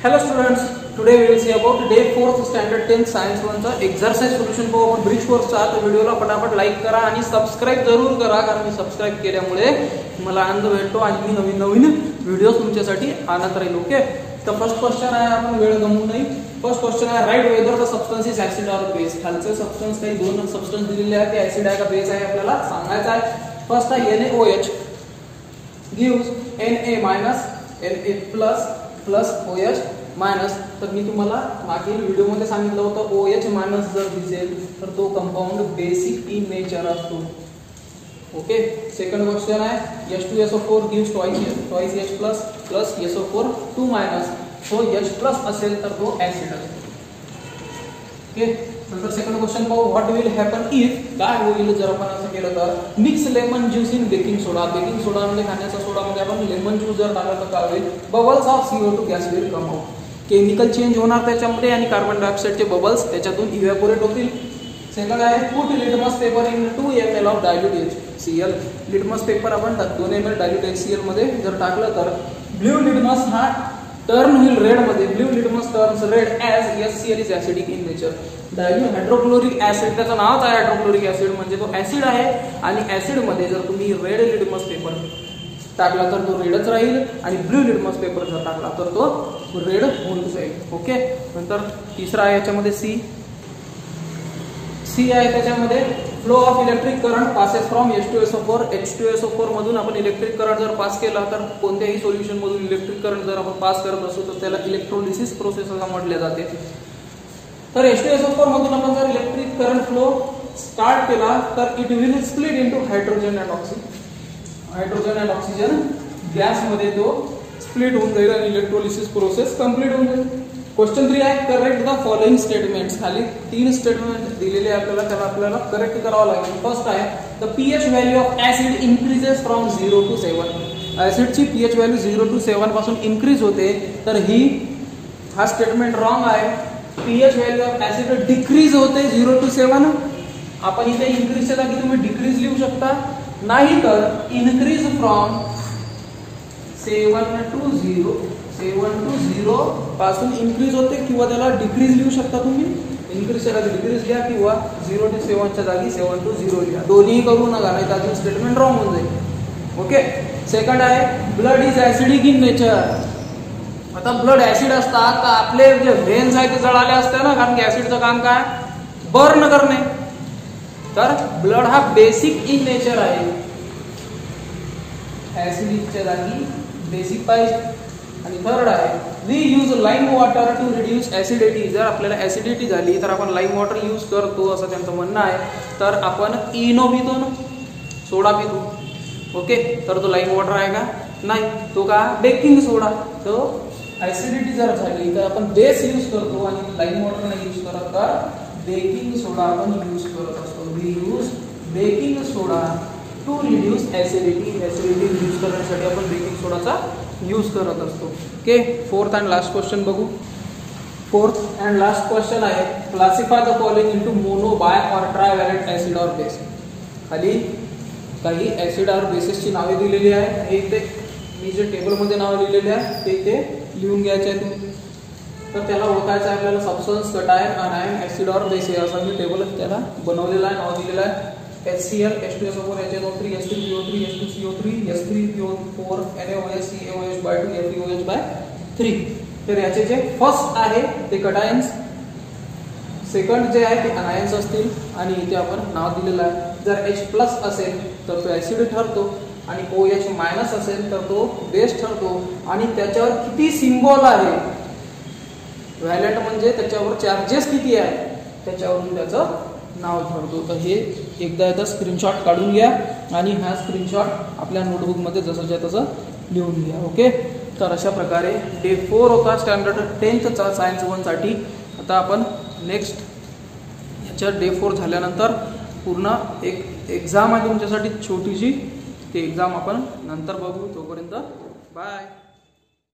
Hello students, today we will see about day 4th standard 10th science 1 चा exercise solution को आपण bridge course चा तो व्हिडिओला फटाफट लाईक करा आणि सबस्क्राइब जरूर करा कारण मी सबस्क्राइब केल्यामुळे मला आनंद भेटतो आणि मी नवीन व्हिडिओ तुमच्यासाठी आणत राहील. ओके, तर फर्स्ट क्वेश्चन आहे, आपण वेळ गमवू नाही. फर्स्ट क्वेश्चन आहे, write whether the substance is acid और बेस. खालचे सबस्टन्स काही दोन सबस्टन्स दिलेले आहेत, ते ऍसिड आहे का बेस आहे आपल्याला सांगायचं आहे. फर्स्ट आहे NaOH gives Na- Na+ plus OH minus. तर मी तुम्हाला मागील व्हिडिओमध्ये सांगितलं होतं OH मायनस जर दिसेल तर तो कंपाऊंड बेसिक इन नेचर असतो. ओके, सेकंड क्वेश्चन आहे H2SO4 gives twice H plus SO4 2 minus. So H+ असेल तर तो ऍसिड असतो. ओके, नंतर सेकंड क्वेश्चन पाहू, व्हॉट विल हॅपन इफ, काय होईल जर आपण असं केलं तर mix lemon juice in baking soda. Baking soda म्हणजे खाण्याचा सोडा मध्ये आपण लेमन ज्यूस जर टाकला तर काय होईल, bubbles of CO2 gas will come out. Chemical change होणार त्याच्यामध्ये आणि कार्बन डायऑक्साइडचे बबल्स त्याच्यातून इव्हॅपोरेट होतील. सेकंड आहे put litmus paper in 2 ml of dilute HCl. Litmus paper आपण 2 ml डायल्यूट HCl मध्ये जर टाकलं तर ब्ल्यू लिटमस हा टर्न होईल रेड मध्ये. Blue litmus turns red as HCl is acidic in nature. Dilute hydrochloric acid, त्याचं नावच आहे हायड्रोक्लोरिक ऍसिड, म्हणजे तो ऍसिड आहे आणि ऍसिड मध्ये जर तुम्ही रेड लिटमस पेपर टाकला तर तो रेडच राहील आणि ब्ल्यू लिटमस पेपर जर टाकला तर तो रेड होऊन जाईल. ओके, नंतर तिसरा आहे याच्यामध्ये सी आहे, त्याच्यामध्ये flow of electric current passes from H2SO4. H2SO4 मधून आपण इलेक्ट्रिक करंट जर पास केला तर कोणत्याही सोल्युशन मधून इलेक्ट्रिक करंट जर आपण पास करत असू तर त्याला इलेक्ट्रोलिसिस प्रोसेस असं म्हटले जाते. तर H2SO4 मधून आपण जर इलेक्ट्रिक करंट फ्लो स्टार्ट केला तर it will split into hydrogen and oxygen. Hydrogen and oxygen gas मध्ये तो स्प्लिट होऊन जाईल आणि इलेक्ट्रोलिसिस प्रोसेस कंप्लीट होऊन जाईल. क्वेश्चन 3 आहे, करेक्ट द फॉलोइंग स्टेटमेंट्स. खाली 3 स्टेटमेंट दिलेले आपल्याला, त्याला आपल्याला करेक्ट करावं लागेल. फर्स्ट आहे, the pH value of acid increases from 0 to 7. ऍसिडची pH व्हॅल्यू 0 to 7 पासून इन्क्रीज होते, तर हा स्टेटमेंट रॉंग आहे. pH value of acid decrease होते 0 to 7. आपण इथे इन्क्रीजच्या जागी तुम्ही डिक्रीज लिहू शकता, नाही तर इन्क्रीज फ्रॉम 7 to 0 पासून इन्क्रीज होते किंवा त्याला डिक्रीज लिहू शकता तुम्ही. इन्क्रीजच्या जागी डिक्रीज लिहा किंवा 0 to 7 च्या जागी 7 to 0 लिहा. दोन्ही करू नका, नाही तर स्टेटमेंट रॉंग होऊन जाईल. ओके, सेकंड आहे, blood is acidic in nature. आता ब्लड ऍसिड असतात तर आपले जे व्हेन्स आहेत ते जळाले असते ना, कारण की ऍसिडचं काम काय, बर्न करणे. तर ब्लड हा बेसिक इन नेचर आहे, ऍसिडिकच्या जागी बेसिक पाहिजे. आणि थर्ड आहे, we use lime water to reduce acidity. जर आपल्याला ऍसिडिटी झाली तर आपण लाईम वॉटर यूज करतो असं त्यांचं म्हणणं आहे. तर आपण इनो पितो ना, सोडा पितो. ओके, तर तो लाईम वॉटर आहे का, नाही, तो का बेकिंग सोडा. तो ऍसिडिटी जर झाली तर आपण बेस यूज करतो आणि लाईम वॉटर नाही यूज करत, तर बेकिंग सोडा आपण यूज करत असतो. We use baking soda to reduce acidity. Acidity reduce करण्यासाठी आपण बेकिंग सोडाचा यूज करत असतो. Okay, fourth and last question बघू. फोर्थ अँड लास्ट क्वेश्चन आहे, classify the following into mono, bi or trivalent acid और बेस. खाली काही ऍसिड और बेसेसची नावे दिलेली आहे. हे इथे मी जे टेबलमध्ये नाव लिहिलेले आहे ते इथे लिहून घ्यायचे आहे तुम्ही. तर त्याला ओळखायचं आहे आपल्याला, सबस्टन्स, कटायन, अनायन, ऍसिड और बेस. हे असं मी टेबल त्याला बनवलेलं आहे, नाव दिलेलं आहे. HCl, H2SO4, HNO3, H2CO3, H2CO3, H3PO4, NaOH, CaOH/2, FeOH/3. तर याचे जे फर्स्ट आहे ते कटायन्स, सेकंड जे आहे ते अनायन्स असतील आणि इथे आपण नाव दिलेलं आहे. जर H+ असेल तर तो ऍसिड ठरतो आणि OH- असेल तर तो बेस ठरतो. आणि त्याच्यावर किती सिम्बॉल आहे, व्हॅलेंट म्हणजे त्याच्यावर चार्जेस किती आहे त्याच्यावरून त्याचं नाव ठरतो. तर हे एकदा स्क्रीनशॉट काढून घ्या आणि हा स्क्रीनशॉट आपल्या नोटबुकमध्ये जसंच्या तसं लिहून घ्या. ओके, तर अशा प्रकारे डे 4 होता स्टँडर्ड 10th सायन्स 1 साठी. आता आपण नेक्स्ट याच्या डे 4 झाल्यानंतर पूर्ण एक एक्झाम आहे तुमच्यासाठी छोटीशी, ती एक्झाम आपण नंतर बघू. तोपर्यंत बाय.